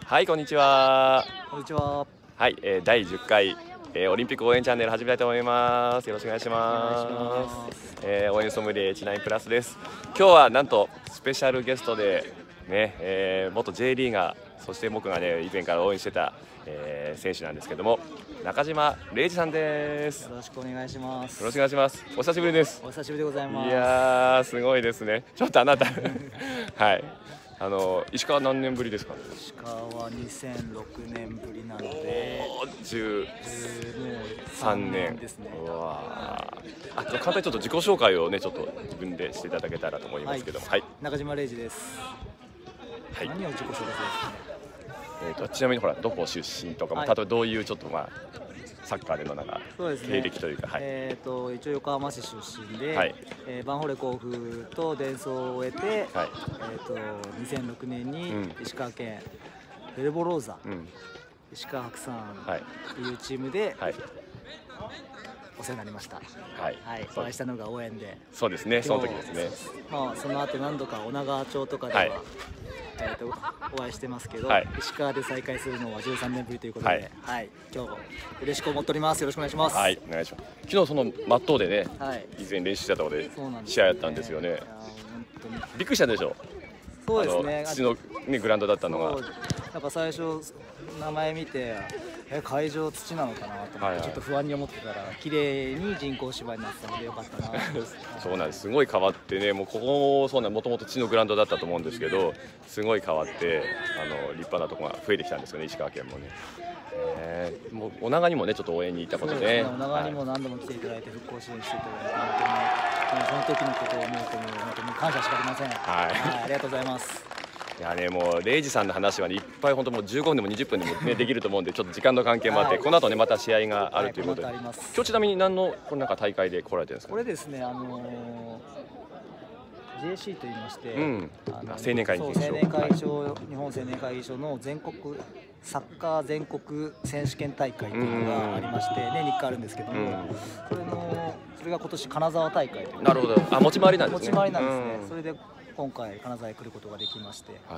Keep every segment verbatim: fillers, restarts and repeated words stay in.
はい、こんにちは。 こんにちは。 はい、えー、だいじゅっかい、えー、オリンピック応援チャンネル始めたいと思います。よろしくお願いします。 お願いします。 えー、応援ソムリエエイチナインプラスです。今日はなんとスペシャルゲストでね、えー、元 J リーガー、そして僕がね以前から応援してた、えー、選手なんですけども、中島礼二さんです。 よろしくお願いします。 よろしくお願いします。お久しぶりです。 お久しぶりでございます。 いやー、すごいですね。ちょっとあなたはい。あの石川何年ぶりですか。 石川はにせんろくねんぶりなのでじゅうさんねんですね。 うわあ、簡単にちょっと自己紹介をねちょっと自分でしていただけたらと思いますけども、はい、はい、 中島礼二です。はい。何を自己紹介するんですかね。 えーとちなみにほらどこ出身とかも、はい、例えばどういうちょっとまあサッカーでのなんか経歴というか、はい、 えっと一応横浜市出身で、はい、えー、バンホレ甲府と伝送を終えて、はい、えっとにせんろくねんに石川県ベルボローザ、うん、石川白山というチームで、はい、お世話になりました。はい、はい、お会いしたのが応援で。 そうですね、その時ですね。 まあその後何度か女川町とかでは、はい、えっとお会いしてますけど、はい、石川で再会するのはじゅうさんねんぶりということで、はい、はい、今日嬉しく思っております。よろしくお願いします。はい、お願いします。 昨日そのマットでね、はい、以前練習してたところで試合やったんですよね。びっくりしたでしょ。 そうですね。 土のねグラウンドだったのが。 なんか最初名前見て、え会場土なのかなと思ってちょっと不安に思ってたら、綺麗に人工芝になってたのでよかったな。 そうなんです。すごい変わってね、もうここもそうなん、もともと土のグラウンドだったと思うんですけど、すごい変わってあの立派なところが増えてきたんですよね、石川県もね。えー、もう女川にもねちょっと応援に行ったことで、ね、 女川にも何度も来ていただいて復興支援していただいて、本当にその時のことを思うともう本当に感謝しかありません。はい、はい、ありがとうございます。 いやね、もう礼二さんの話はねいっぱい本当もうじゅうごふんでもにじゅっぷんでもねできると思うんで、ちょっと時間の関係もあって、はい、この後ねまた試合があるということで、はい、今日ちなみに何のこれなんか大会で来られてるんですか。 これですね、あのー、ジェーシー と言いまして、うん、 あの青年会議所、青年会議所、はい、日本青年会議所の全国サッカー全国選手権大会というのがありまして、年にいっかいあるんですけども、うん、それのそれが今年金沢大会という。 なるほど。あ、持ち回りなんですね。 持ち回りなんですね。うん、それで今回金沢へ来ることができまして。はいはい。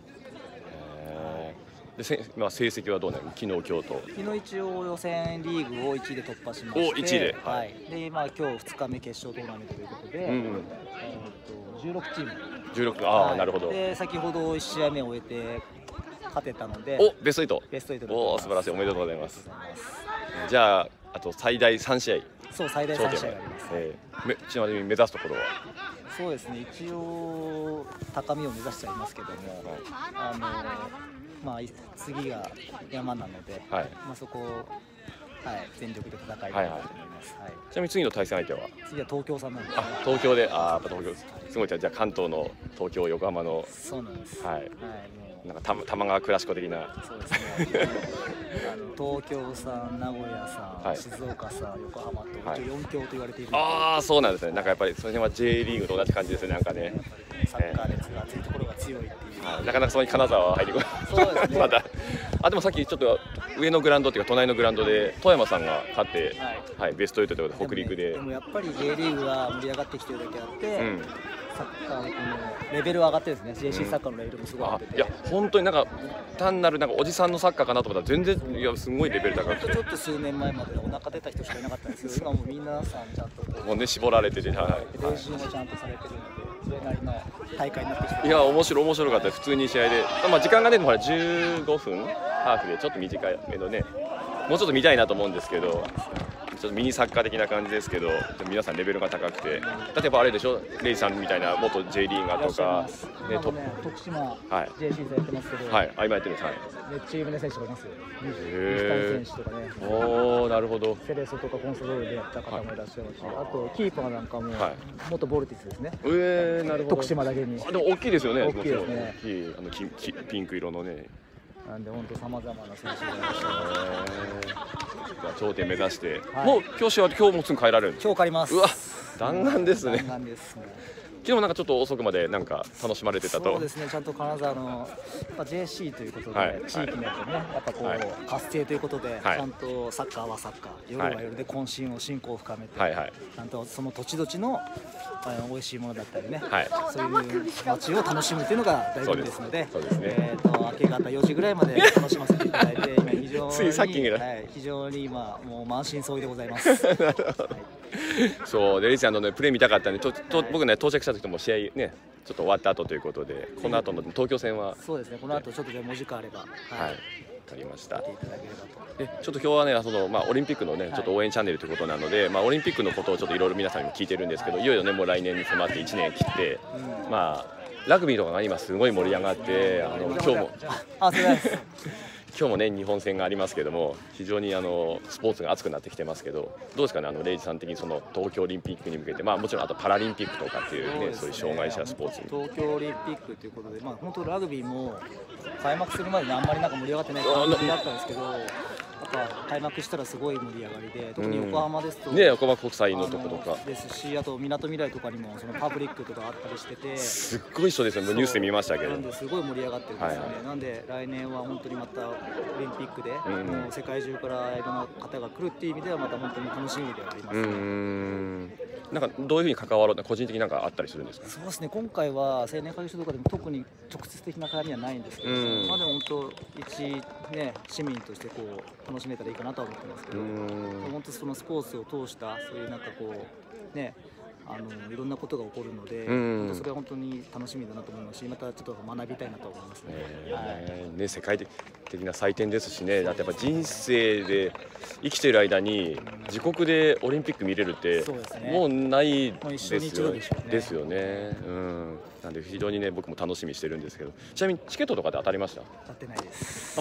でせまあ、成績はどうなる。昨日、今日と昨日一応予選リーグをいちいで突破しまして、 おいちいで、 はい、で、まあ、今日ふつかめ決勝トーナメントということで、うん、えー、とじゅうろくチームじゅうろく、ああ、はい、なるほど。 で先ほどいち試合目を終えて勝てたので、 おベストエイト、 ベストエイトおお素晴らしい、おめでとうございます。じゃああと最大さん試合、 そう最大さん試合あります、 えー、めちなみに目指すところは。 そうですね、一応高みを目指してはいますけども、はい、あのまあ次が山なので、はい、まあそこを、はい、全力で戦いたいと思います。はいはい、 ちなみに次の対戦相手は次は東京さんなんです、ね。 あ、東京で、ああやっぱ東京すごい。じゃあ関東の東京横浜の、 そうなんです。 はい、はい、なんか玉玉川クラシコ的な。 そうですね。あの東京さん、名古屋さん、はい、静岡さん、横浜と一応よん強と言われている。 ああ、そうなんですね。なんかやっぱりその辺は J リーグと同じ感じですね。なんかね。 サッカー熱が熱いところが強いっていう。 はい、なかなかそこに金沢は入ってこない。そうですね。まだ。あ、でもさっきちょっと上のグラウンドっていうか隣のグラウンドで富山さんが勝って、はい、はい、ベストエイトということで北陸で。 でもやっぱり J リーグが盛り上がってきてるだけあって。うん、サッカーのこのレベル上がってですね、ジェーシー サッカーのレベルもすごい上がってて、 いや本当になんか単なるなんかおじさんのサッカーかなと思ったら全然いやすごいレベル高くて、 ちょっと数年前までお腹出た人しかいなかったんですけど、今もう皆さんちゃんとこうもうね絞られてて、はい、 練習もちゃんとされてるので。それなりの大会になってきて、 いや面白い面白かったです。普通に試合で、まあ時間がねほらじゅうごふんハーフでちょっと短いけどね、もうちょっと見たいなと思うんですけど。ちょっとミニサッカー的な感じですけど、皆さんレベルが高くて、例えばあれでしょ、レイさんみたいな元 J リーガーとか、 ね、トップ徳島 ジェーシー でやってますけど、 はい、あ今やってるんです。はい。 めっちゃ有名な選手がいますよ。 へ西谷選手とかね。 おお、なるほど。 セレソとかコンソドールでやった方もいらっしゃいますし、あとキーパーなんかも元ボルティスですね。 ええ、なるほど。 徳島だけに。 でも大きいですよね。 大きいですね。 大きいあのききピンク色のね。 なんで本当さまざまな選手がいらっしゃいます。 頂点目指して、はい、もう今日は今日もすぐ帰られる。 今日帰ります。 うわ、弾丸ですね。 弾丸ですね。 昨日なんかちょっと遅くまでなんか楽しまれてたと。 そうですね、ちゃんと金沢のやっぱ ジェーシー ということで、はい、地域によってね、やっぱこう、はい、活性ということで、はい、ちゃんとサッカーはサッカー、夜は夜で渾身を信仰を深めて、はいはい、ちゃんとその土地土地の美味しいものだったりね、はい、そういう街を楽しむというのが醍醐味ですので、そうですね、えっと明け夕方よじぐらいまで楽しませていただいて、今非常についさっきぐらい、 はい、非常に今もう満身創痍でございます。なるほど、はい、 そうでレイちゃんの、ね、プレー見たかったんでとと僕ね到着した時とも試合ねちょっと終わった後ということで、この後の東京戦はそうですね、この後ちょっとでもお時間あれば、はい、 はい、分かりました。 見ていただければと。 でちょっと今日はねその、まあ、オリンピックのねちょっと応援チャンネルということなので、はい、まあ、オリンピックのことをちょっといろいろ皆さんにも聞いてるんですけど、いよいよねもう来年に迫っていちねん切って、うん、まあラグビーとかが今すごい盛り上がって、あの今日もあ、そうです今日もね日本戦がありますけども、非常にあのスポーツが熱くなってきてますけど、どうですかね、あのレイジさん的にその東京オリンピックに向けて、まあもちろんあとパラリンピックとかっていうね、そういう障害者スポーツに東京オリンピックということで、まあ本当ラグビーも開幕するまであんまりなんか盛り上がってない感じだったんですけど、やっぱ開幕したらすごい盛り上がりで、特に横浜ですと、 ね、横浜国際のとことかですし、あとみなとみらいとかにもそのパブリックとかあったりしてて、 すっごい人ですよ、もうニュースで見ましたけど、 なんですごい盛り上がってるんですよね、はいはい、なんで来年は本当にまたオリンピックで、うん、もう世界中からいろんな方が来るっていう意味ではまた本当に楽しみではありますね。うん、 なんかどういうふうに関わろう、個人的になんかあったりするんですか。 そうですね、今回は青年会議所とかでも特に直接的な絡みはないんですけど、まあでも本当一ね市民としてこう楽しめたらいいかなとは思ってますけど、本当そのスポーツを通したそういうなんかこうね、あのいろんなことが起こるので、本当それは本当に楽しみだなと思いますし、またちょっと学びたいなと思いますね。えーはい、ね、世界的な祭典ですしね、だってやっぱ人生で生きている間に自国でオリンピック見れるってもうないですよね。ですよね。うん。なんで非常にね僕も楽しみにしてるんですけど、ちなみにチケットとかで当たりました？ 当たってないです。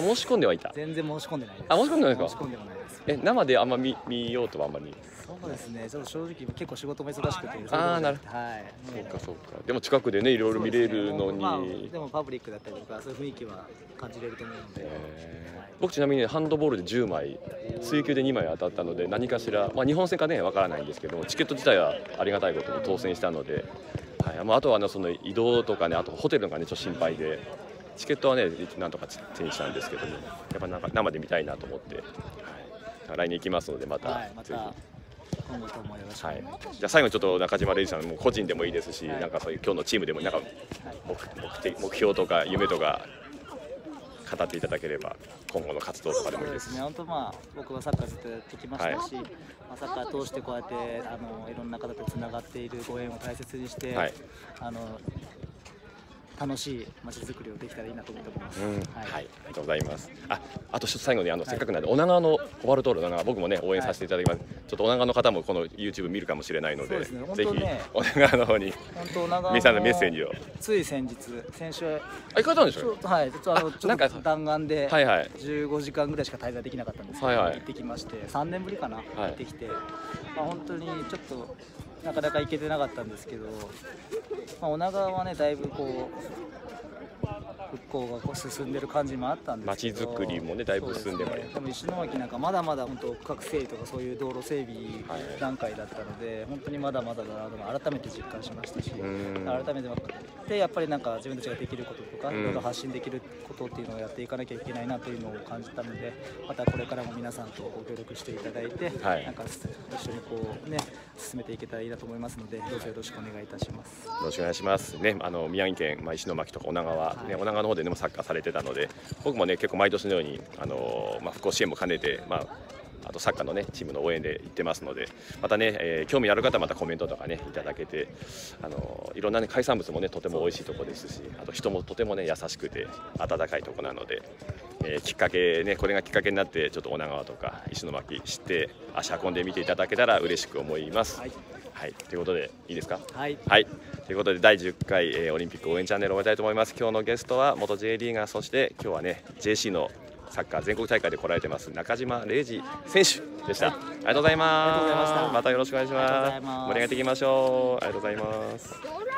あ、申し込んではいた。 全然申し込んでないです。 あ、申し込んでないですか？ 申し込んでもないです。 え、生であんま見見ようとはあんまり。 そうですね。ちょっと正直結構仕事も忙しくて。 ああ、なるほど。はい。そうかそうか。でも近くでねいろいろ見れるのに。 まあ、でもパブリックだったりとかそういう雰囲気は感じれると思うので。 僕ちなみに、ね、ハンドボールでじゅうまい、水球でにまい当たったので、何かしら、まあ、日本戦かねわからないんですけど、チケット自体はありがたいことに当選したので、はい、まあ、あとは、ね、その移動とかね、あとホテルがねちょっと心配で、チケットはねなんとか手にしたんですけども、やっぱなんか生で見たいなと思って、はい、来年行きますのでまた、はい、また今後ともよろしくお願いします。 はい、じゃあ最後にちょっと中島レイジさんも個人でもいいですし、はい、なんかそういう今日のチームでもなんか 目, 目, 的目標とか夢とか語っていただければ、今後の活動とかでもいいです。 そうですね、本当まあ僕はサッカーずっとやってきましたし、はい、まあ、サッカー通してこうやってあのいろんな方とつながっているご縁を大切にして、はい、あの楽しい街づくりをできたらいいなと思っております。うん、はい、はい、ありがとうございます。あ、あと最後にあの、はい、せっかくなんで女川のコバルトールの僕もね応援させていただきます。はい、ちょっと女川の方もこの YouTube 見るかもしれないので、ね、ぜひ女川の方に皆さんのメッセージを。 つい先日先週あ、行かれたんでしょ。 はい、実はあのちょっと弾丸でじゅうごじかんぐらいしか滞在できなかったんですけど、はいはい、行ってきましてさんねんぶりかな、はい、行ってきて、まあ本当にちょっとなかなか行けてなかったんですけど、まあ、女川はねだいぶこう復興がこう進んでる感じもあったんですけど、 街づくりもねだいぶ進んでまいり、 ね、でも石巻なんかまだまだ本当区画整理とかそういう道路整備段階だったので、はい、本当にまだまだだなと改めて実感しましたし、改めてでやっぱりなんか自分たちができることとかいろいろ発信できることっていうのをやっていかなきゃいけないなというのを感じたので、またこれからも皆さんとご協力していただいて、はい、なんか一緒にこうね進めていけたらいいなと思いますので、どうぞよろしくお願いいたします。 よろしくお願いしますね。あの宮城県、まあ、石巻とか女川、ね、はい、女川の方で、ね、もサッカーされてたので、僕もね結構毎年のようにあの、まあ、復興支援も兼ねて、まあ、あとサッカーのねチームの応援で行ってますので、またね、えー、興味ある方はまたコメントとかねいただけて、あのいろんな、ね、海産物もねとても美味しいところですし、あと人もとてもね優しくて温かいところなので、えー、きっかけねこれがきっかけになってちょっと女川とか石巻知って足運んでみていただけたら嬉しく思います。はい、はい、ということでいいですか。はい、はい、ということでだいじゅっかい、えー、オリンピック応援チャンネルを終えたいと思います。今日のゲストは元 J リーガー、そして今日はね ジェーシー のサッカー全国大会で来られてます中島礼二選手でした。はい、ありがとうございます。またよろしくお願いします。盛り上げていきましょう。ありがとうございます。